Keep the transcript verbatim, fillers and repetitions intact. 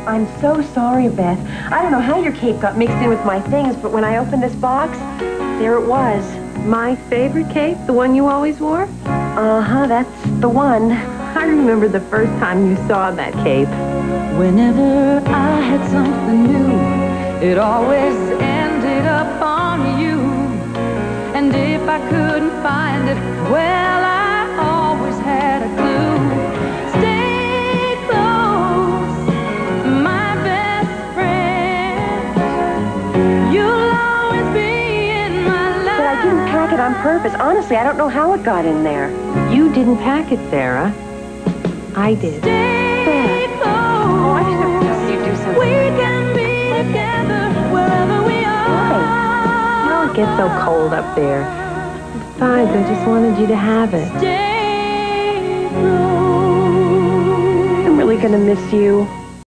I'm so sorry, Beth. I don't know how your cape got mixed in with my things, but when I opened this box, there it was. My favorite cape? The one you always wore? Uh-huh, that's the one. I remember the first time you saw that cape. Whenever I had something new, it always ended up on you. And if I couldn't find it, well, I always had a clue. Stay close, my best friend. You'll always be in my life. But I didn't pack it on purpose. Honestly, I don't know how it got in there. You didn't pack it, Sarah. I did. Stay close. Oh, I should have told you to do something. We can be together wherever we are. Don't get so cold up there. Besides, I just wanted you to have it. Stay close. I'm really gonna miss you.